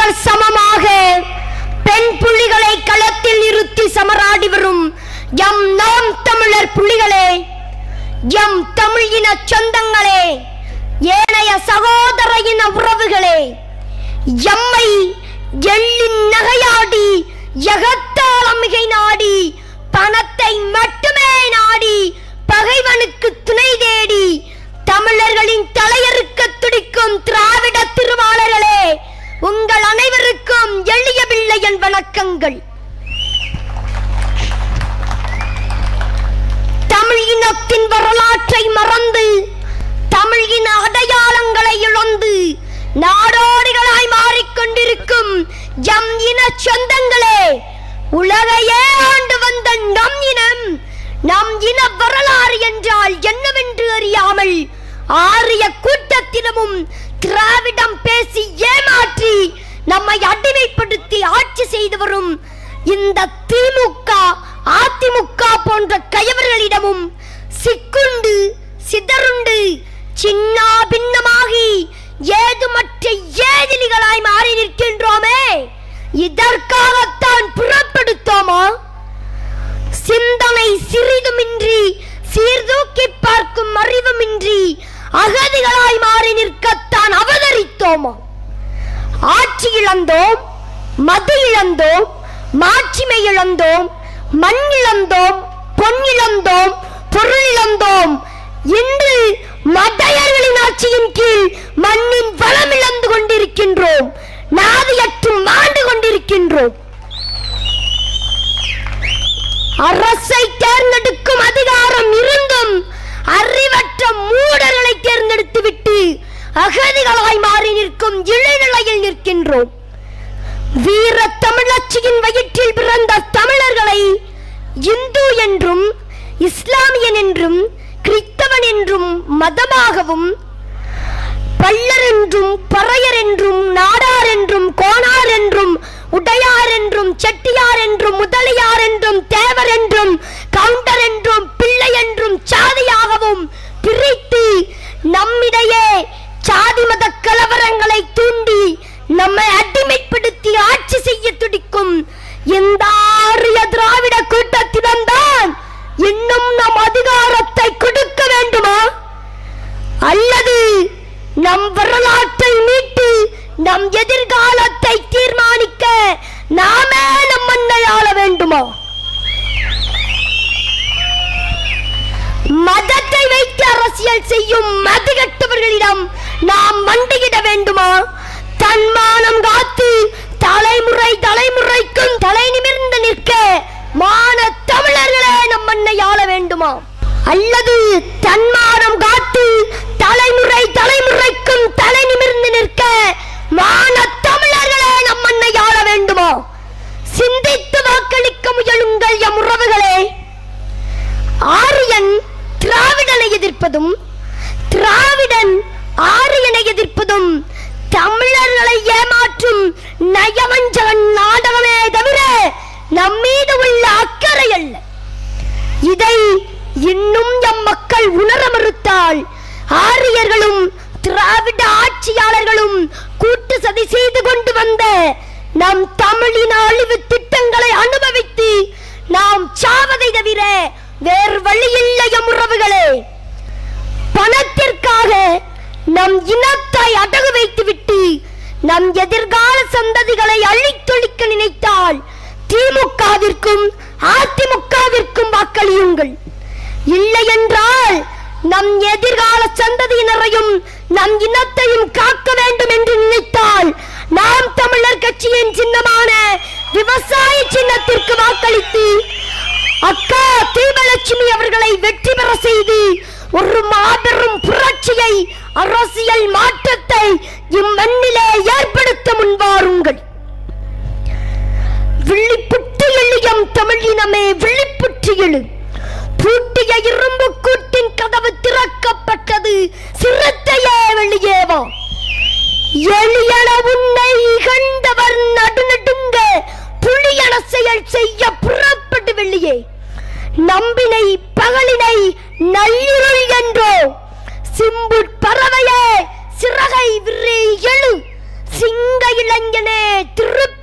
சரிகள் சமமாக பெண் புலிகளை களத்தில் நிறுத்தி சமராடி வரும் எம் நாம் தமிழர் புலிகளே, எம் தமிழ் இன சொந்தங்களே, ஏனைய சகோதர இன உறவுகளே, எம்மை எள்ளின் நகையாடி எகத்தால் மிகை நாடி பணத்தை மட்டுமே நாடி பகைவனுக்கு துணை தேடி தமிழர்களின் தலையறுக்க துடிக்கும் திராவிட திருவாளர்களே, உங்கள் அனைவருக்கும் எளிய பிள்ளையின் வணக்கங்கள். தமிழ் இனத்தின் வரலாற்றை மறந்து தமிழ் இன அடையாளங்களை இழந்து நாடோடிகளாய் மாறிக்கொண்டிருக்கும் எம் இன சொந்தங்களே, உலகையே ஆண்டு வந்த நம் இனம், நம் இன வரலாறு என்றால் என்னவென்று அறியாமல் ஆரிய கூட்டத்தினமும் திராவிடம் பேசி ஏமாற்றி நம்மை அடிமைப்படுத்தி ஆட்சி செய்து வரும் இந்த திமுக அதிமுக போன்ற கயவர்களிடமும் சிக்குண்டு சிதறுண்டு சின்ன பின்னமாகி ஏதுமற்ற ஏதிலிகளாய் மாறி நிற்கின்றோமே, இதற்காகத்தான் புறப்படுத்தோமா? சிந்தனை சிறிதுமின்றி சீர்தூக்கி பார்க்கும் அறிவுமின்றி அகதிகளாய் மாறி நிற்கத்தான் அவதரித்தோமா? ஆட்சி இழந்தோம், மது இழந்தோம், மாட்சிமை இழந்தோம், மண் இழந்தோம், பொன் இழந்தோம், பொருள் இழந்தோம். இன்று மடையர்களின் ஆட்சியின் கீழ் மண்ணின் வளம் இழந்து கொண்டிருக்கின்றோம், நாதியற்று மாண்டு கொண்டிருக்கின்றோம். அரசை தேர்ந்தெடுக்கும் அதிகாரம் இருந்தும் அறிவற்ற மூடர்களை தேர்ந்தெடுத்து விட்டு அகதிகளாய் மாறி நிற்கும் இளைநிலையில் நிற்கின்றோம். வீர தமிழச்சியின் வயிற்றில் பிறந்த தமிழர்களை இந்து என்றும் இஸ்லாமியன் என்றும் கிறிஸ்தவன் என்றும் மதமாகவும் பல்லர் என்றும் பறையர் என்றும் நாடார் என்றும் கோனார் என்றும் உடையார் என்றும் செட்டியார் என்றும் முதலியார் என்றும் தேவர் என்றும் கவுண்டர் என்றும் பிள்ளை என்றும் சாதியாகவும் பிரித்து நம்மிடையே சாதி மத கலவரங்களை தூண்டி நம்மை அடிமைப்படுத்தி ஆட்சி செய்ய துடிக்கும் இந்த ஆரிய திராவிட கூட்டத்தினம்தான் இன்னும் நம் அதிகாரத்தை கொடுக்க வேண்டுமா? அல்லது நம் வரலாற்றை மீட்டு நம் எதிர்காலத்தை தீர்மானிக்க நாமே நம் மண்ணை ஆள வேண்டுமா? மதத்தை வைத்து அரசியல் செய்யும் மதிகட்டவர்களிடம் நாம் மண்டியிட வேண்டுமா? தன்மானம் காத்து தலைமுறை தலைமுறைக்கும் தலை நிமிர்ந்து நிற்க மான தமிழர்களே நம் மண்ணை ஆள வேண்டுமா? அல்லது தன்மானம் காத்து தலைமுறை தலைமுறைக்கும் தலை நிமிர்ந்து நிற்க மான தமிழர்களே நம் மண்ணை ஆள வேண்டுமா? சிந்தித்து வாக்களிக்க முயலுங்கள் எம் உறவுகளே. ஆரியன் திராவிடனை எதிர்ப்பதும் திராவிடன் ஆரியனை எதிர்ப்பதும் தமிழர்களை ஏமாற்றும் நயவஞ்சகன் நாடகமே தவிர நம்மீது உள்ள அக்கறை அல்ல. இதை இன்னும் எம் மக்கள் உணர மறுத்தால் ஆரியர்களும் திராவிட ஆட்சியாளர்களும் கூட்டு சதி செய்து கொண்டு வந்த நம் தமிழின் அழிவு திட்டங்களை அனுபவித்து நாம் சாவதை தவிர வேறு வழி இல்லை எம் உறவுகளே. பணத்திற்காக நம் இனத்தை அடகு வைத்துவிட்டு நம் எதிர்கால சந்ததிகளை அழித்தொழிக்க நினைத்தால் திமுகவிற்கும் அதிமுகவிற்கும் வாக்களியுங்கள். இல்லை என்றால் நம் எதிர்கால சந்ததியினரையும் நம் இனத்தையும் காக்க வேண்டும் என்று நினைத்தால் நாம் தமிழர் கட்சியின் சின்னமான விவசாய சின்னத்திற்கு வாக்களித்து அக்கா தீபலட்சுமி அவர்களை வெற்றி பெற செய்து ஒரு மாபெரும் புரட்சியை அரசியல் மாற்றத்தை இம்மண்ணிலே ஏற்படுத்த முன்வாருங்கள். விழிப்புட்டு எழும் தமிழினமே விழிப்புட்டு எழு. பூட்டிய இரும்பு கூட்டின் கதவு திறக்கப்பட்டது, சிறுத்தையே வெளியே வா. எளியன உன்னை இகழ்ந்தவர் நடுநடுங்க புலியன செயல் செய்ய புறப்பட்டு வெளியே. நம்பினை பகலினை நள்ளிருள் என்றோ சிம்புட் பறவையே சிறகை விரி எழு. சிங்க இளைஞனே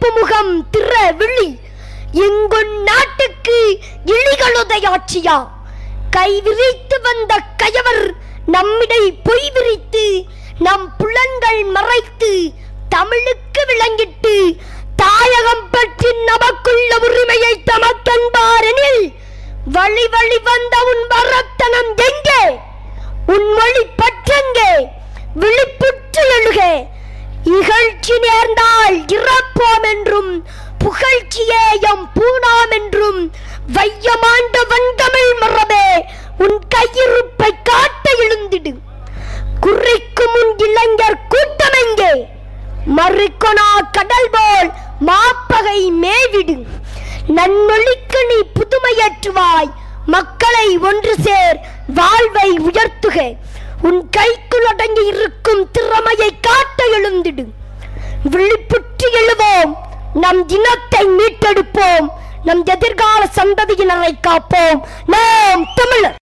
சிவப்பு முகம் திற விழி எங்குன் நாட்டுக்கு இழிகளுதையாட்சியா கை விரித்து வந்த கயவர் நம்மிடை பொய் விரித்து நம் புலன்கள் மறைத்து தமிழுக்கு விளங்கிட்டு தாயகம் பற்றி நமக்குள்ள உரிமையை தமக்கென்பாரெனில் வழி வழி வந்த உன் வரத்தனம் எங்கே உன் மொழி பற்றெங்கே விழிப்புற்று எழுக இகழ்ச்சி நேர்ந்தால் இறப்போம் என்றும் புகழ்ச்சியே எம் பூணாம் என்றும் வையமாண்ட வந்தமிழ் மரபே உன் கையிருப்பை காட்ட எழுந்திடு குறிக்கும் உன் இளைஞர் கூட்டம் எங்கே மறுக்கொணா கடல் போல் மாப்பகை மேவிடு நன்மொழிக்கு நீ புதுமையற்றுவாய் மக்களை ஒன்று சேர் வாழ்வை உயர்த்துக உன் கைக்குள் அடங்கி இருக்கும் திறமையை காட்ட எழுந்திடு விழிப்புற்று எழுவோம் நம் இனத்தை மீட்டெடுப்போம் நம் எதிர்கால சந்ததியினரை காப்போம் நாம் தமிழர்